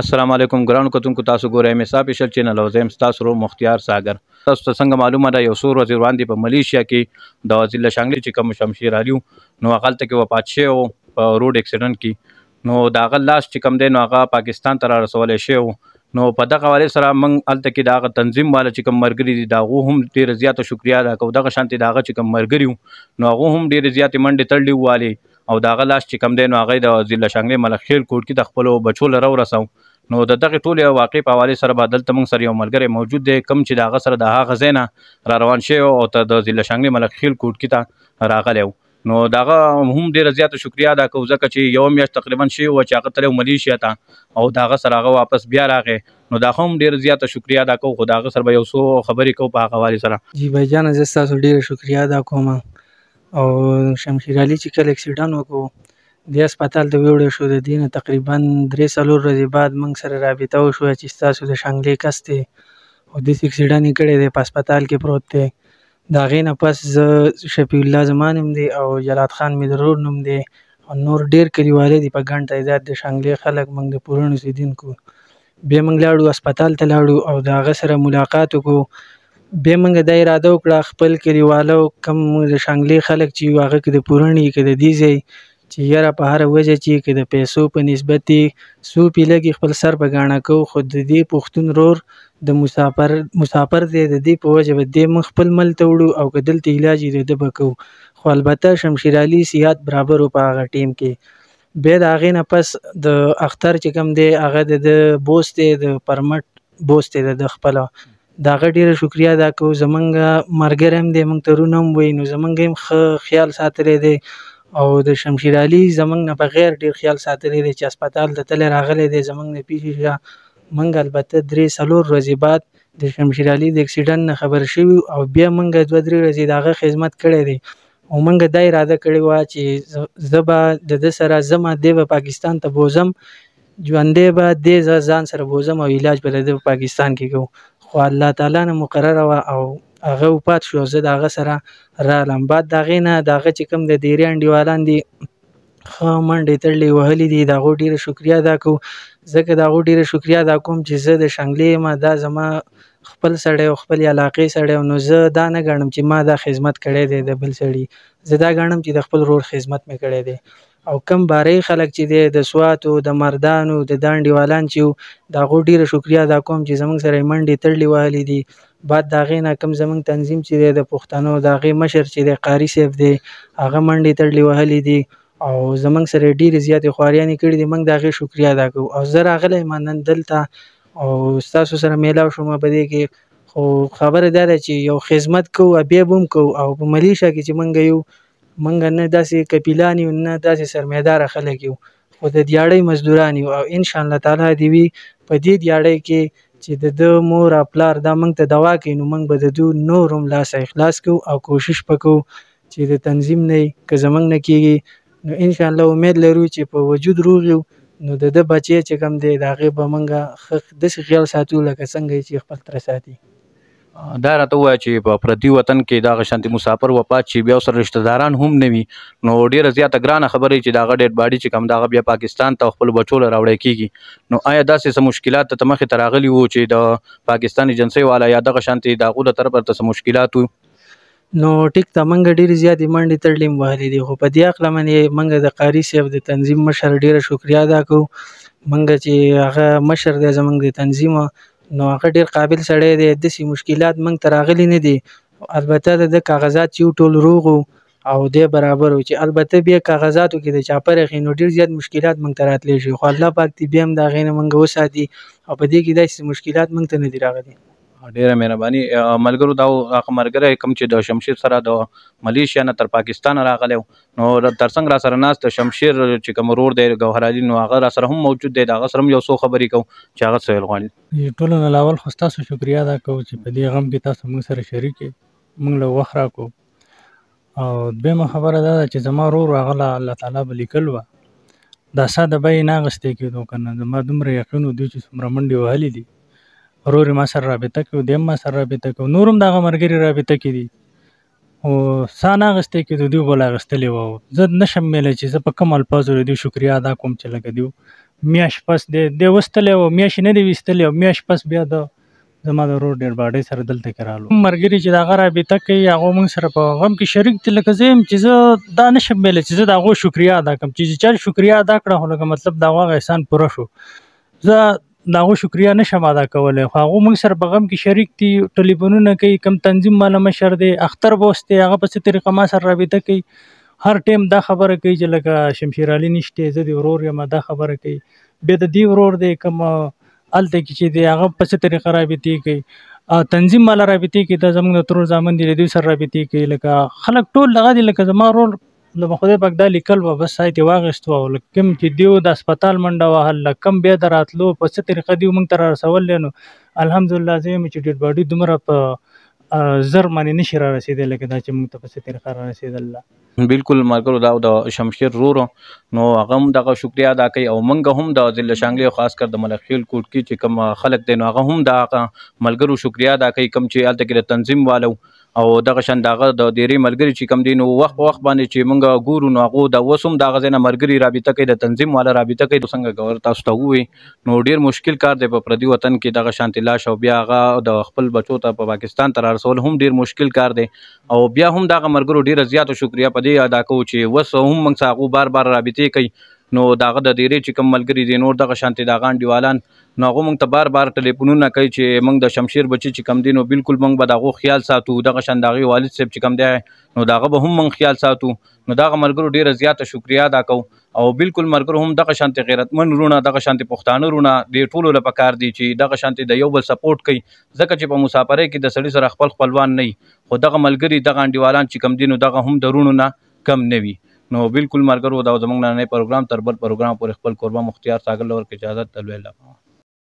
السلام علیکم ګرانو کتونکو تاسو ګورئ MSA سپیشل چینل او زه یم ستاسو ورور مختیار ساګر. تاسو ته څنګه معلومه ده یو څو ورځې وړاندې په ملیشیا کې د ضلع شانګلې چې کوم شمشیر علي نو هغلته کې وفات شوی و په روډ اکسیډنټ کې. نو د هغه لاس چې کوم دی نو هغه پاکستان ته را رسولی شوی و. نو په دغه حوالې سره موږ هلته کې د هغه تنظیم والا چې کوم ملګري دي د هغو هم ډېره زیاته شکریا ادا کوو. دغه شانتې د هغه چې کوم ملګري وو نو هغو هم ډېرې زیاتې منډې تړلې ووالې او د هغه لاس چې کوم دی نو هغه د ضلع شانګلې ملخخیل کوټ کې د خپلو بچو له راورسو. نو د دغې ټولې واقعې په حوالې سره به دلته موږ سره یو ملګری موجود دی کوم چې د هغه سره د هغه ځای نه را روان شوی او ته د ضلع شانګلې ملخخیل کوټکي ته راغلی و. نو د هغه هم ډېره زیاته شکریا ادا کوو ځکه چې یوه میاشت تقریبا شوې وه چې هغه تللی و ملیشیا ته او د هغه سره هغه واپس بیا راغی. نو د هغه هم ډېره زیاته شکریا ادا کوو خو د هغه سره به یو څو خبرې کوو په هغه حوالې سره. جی بھائی جان زه ستاسو ډېره شکریا ادا کوم او شمشیر علي چې کله اکسیډنټ وکړو د هسپتال ته ویوړی شو د دې نه تقریبا 3-4 ورځې بعد موږ سره رابطه وشوه چې ستاسو د شانګلې کس دی او داسې اکسیډنټ یې کړی دی په هسپتال کې پروت دی. د هغې نه پس زه شفیع الله زما نوم دی او جلاد خان مې د ورور نوم دی او نور ډېر کلیوالي دي په ګڼ تعداد د شانګلې خلک موږ د پورن اوسېدونکو. بیا موږ لاړو هسپتال ته لاړو او د هغه سره ملاقات وکړو. بیا موږ دا اراده وکړه خپل کلیوالو کم د شانګلې خلک چې یو هغه که د پورن وي که د دې ځای چې یاره په هره وجه چې که د پیسو په نسبت یې څو پیلګې خپل سر په ګاڼه کوو خو د دې پښتون رور د مسافر دی د دې په وجه به دې موږ خپل ملک ته وړو او که دلته علاج یې د ده به کوو. خو البته شمشیر علي صحت برابر و په هغه ټیم کې. بیا د هغې نه پس د اختر چې کوم دی هغه د ده بوست دی د پرمټ بوست دی د ده خپله د هغه ډېره شکریا ادا کوو. زمونږ ملګری هم دی موږ ته رونه هم وایي نو زمونږ هم ښه خیال ساتلی دی او د شمشیر علي زمونږ نه بغیر ډېر خیال ساتلی دی چې هسپتال ته تللی راغلی دی زمونږ نه پیښې شه. موږ البته 3-4 ورځې بعد د شمشیر علي د اکسیډنټ نه خبر شوي او بیا موږ 2-3 ورځې د هغه خدمت کړی دی او موږ دا اراده کړې وه چې زه به د ده سره ځم دی به پاکستان ته بوځم ژوندی به دی زه ځان سره بوځم او علاج به د ده په پاکستان کې کوو. خو الله تعالی نه مقرره وه او هغه وفات شو زه د هغه سره رالم. بعد د هغې نه د هغه چې کوم د ډیرې انډیوالان دي ښه منډې تړلې وهلې دي د هغو ډېره شکریا ادا کوو ځکه د هغو ډېره شکریا ادا کوم چې زه د شانګلې یم دا زما خپل سړی او خپل علاقې سړی نو زه دا نه ګڼم چې ما دا خدمت کړی دی د بل سړي زه دا ګڼم چې د خپل ورور خدمت مې کړی دی. او کم باری خلک چې دی د سواتو د مردانو د دا انډیوالان چې وو د هغو ډېره شکریا ادا کوم چې زموږ سره یې منډې تړلې وهلې دي. بعد د هغې نه کوم زموږ تنظیم چې دی د پښتنو د هغې مشر چې دی قاري صاحب دی هغه منډې تړلې وهلې دي او زموږ سره یې ډېرې زیاتې خواریانې کړي دي موږ د هغې شکریا ادا کوو. او زه راغلی یم نن دلته او ستاسو سره میلاو شوم په دې کې خو خبره دا ده چې یو خدمت کوو بیا به هم کوو او په ملیشیا کې چې موږ یو موږ نه داسې کپیلان یو نه داسې سرمایداره خلک یو خو د دیاړۍ مزدوران یو او انشاءالله تعالی دې وي په دې دیاړۍ کې چې د ده مور او پلار دا موږ ته دوا کوي نو موږ به د دوی نور هم لاس اخلاص کوو او کوشش به کوو چې د تنظیم نه که زموږ نه کېږي نو انشاءالله امید لرو چې په وجود روغ یو نو د ده بچی چې کوم دی د هغې به موږ ښه داسې خیال ساتو لکه څنګه چې خپل تره ساتي. دا راته ووایه چې په پردي وطن کې دغه شانتې مسافر وفات شي بیا ورسره رشته داران هم نه وي نو ډېره زیاته ګرانه خبره چې د هغه ډیډ باډي چې کوم د هغه بیا پاکستان ته خپلو بچو له راوړی کېږي. نو آیا داسې څه مشکلات ته مخې ته راغلي وو چې د پاکستان ایجنسۍ والا یا دغه شانتې د هغو له طرفه ته څه مشکلات وو؟ نو ټیک ته موږ ډېرې زیاتې منډې تړلې وهلې دي خو په دې هکله باندې موږ د قاري صاحب د تنظیم مشر ډېره شکریا ادا کوو. موږ چې هغه مشر دی زموږ د تنظیم نو هغه ډېر قابل سړی دی داسې مشکلات موږ ته راغلي نه دي. البته د ده کاغذات چې ټول روغ او دی برابر و چې البته بیا کاغذاتو کې د چاپر اخی نو ډېر زیات مشکلات موږ ته راتلی شي خو الله پاک دې بیا هم د هغې نه موږ وساتي او په دې کې داسې مشکلات موږ ته نه دي راغلي. ډېره مهرباني. ملګرو دا هغه ملګری کوم چې د شمشیر سره د ملیشیا نه تر پاکستانه راغلی نو ترڅنګ را سره ناست د شمشیر چې کوم ورور دی ګوهر علي نو هغه را سره هم موجود دی د هغه سره هم یو څو خبرې کوو چې هغه څه ویل غواړي. ټولو نه اول خو ستاسو شکریا ادا کوو چې په دې غم کې تاسو موږ سره شریک یې موږ له وخت راکړو. او دویمه خبره دا ده چې زما ورور هغه له الله تعالی به لیکل وه دا ساده به یې نه اخیستی کېدو که نه زما دومره یقین و دوی چې څومره منډې وهلې دي ورور ما سره رابطه کوي دی هم ما سره رابطه کوي نور هم د هغه ملګري رابطه کې دي خو ساه نه اخیستی کېدو دوی به له اخیستلې وه. زه نشم ویلی چې زه په کوم الفاظو د دوی شکریا ادا کوم چې لکه دوی میاشت پس د وستلی او میاشتې نه دی ویستلی او میاشت پس بیا د زما د ورور ډېډ باډۍ سره دلته کې رالو. ملګري چې د هغه رابطه کوي هغه موږ سره په غم کې شریک دي. لکه زه یم چې زه دا نشم ویلی چې زه د هغو شکریا ادا کړم، چې چا شکریا ادا کړه خو لکه مطلب د هغه احسان پوره شو. زه د هغو شکریا نشم ادا کولی، خو هغو موږ سره په غم کې شریک دي، ټلیفونونه کوي، کم تنظیم والا مشر دی اختر بوس دی، هغه په څه طریقه ما سره رابطه کوي. هر ټیم دا خبره کوي چې لکه شمشیر علي نشته زه د ورور یم، دا خبره کوي. بیا د دې ورور دی کوم هلته کې چې دی هغه په څه طریقه رابطې کوي، تنظیم والا رابطې کوي، دا زموږ د ترور زامن دي له دوی سره رابطې کوي. لکه خلک ټول دغه دي، لکه زما ورور د خدای پاک دا لیکل وه بس سایت یې واخیستو او کوم چې دیو د هسپتال منډه وهل کم بیا د راتلو په څه طریقه دیو موږ ته را رسول دی. نو الحمدلله زه یم چې ډېډ باډي دومره په زر باندې نشي را رسېدی لکه دا چې موږ ته په څه طریقه را رسېدل. بالکل ملګرو دا د شمشیر ورور نو هغه هم دغه شکریا ادا کوي او موږ هم د ضلع شانګلې او خاص کر د ملخیل کوټ کې چې کوم خلک دی نو هغه هم د ملګرو شکریا ادا کوي کوم چې هلته کې د تنظیم والو او دغه شان دغه د ډېرې ملګري چې کوم دي نو وخت په وخت باندې چې موږ ګورو نو هغو د اوس هم دغه ځای نه ملګري رابطه کوي، د تنظیم والا رابطه کوي. څنګه ګور تاسو ته ووایي نو ډېر مشکل کار دی په پردي وطن کې دغه شانتې لاش او بیا هغه د خپل بچو ته په پاکستان ته را رسول هم ډېر مشکل کار دی. او بیا هم دغه ملګرو ډېره زیاته شکریا په دې ادا کوو چې اوس هم موږ سره هغو بار بار رابطې کوي. نو دغه د ډېرې چې کوم ملګري دي نور دغه شانتې دغه انډیوالان نو هغو موږ ته بار بار ټلیفونونه کوي چې موږ د شمشیر بچي چې کوم دي نو بالکل موږ به د هغو خیال ساتو. دغه شان د هغې والد صاحب چې کوم دی نو د هغه به هم موږ خیال ساتو. نو دغه ملګرو ډېره زیاته شکریا ادا کوو او بالکل ملګرو هم دغه شانتې غیرتمند وروڼه دغه شانتې پښتانه وروڼه دې ټولو له پکار دي چې دغه شانتې د یو بل سپورټ کوي، ځکه چې په مسافرۍ کې د سړي سره خپل خپلوان نه وي خو دغه ملګري دغه انډیوالان چې کوم دي نو دغه هم د وروڼو نه کم نه وي. نو بالکل ملګرو دا زموږ نننی پروګرام تر بل پروګرام پورې خپل کوربه مختیار ساګر لور کې اجازه تلوي.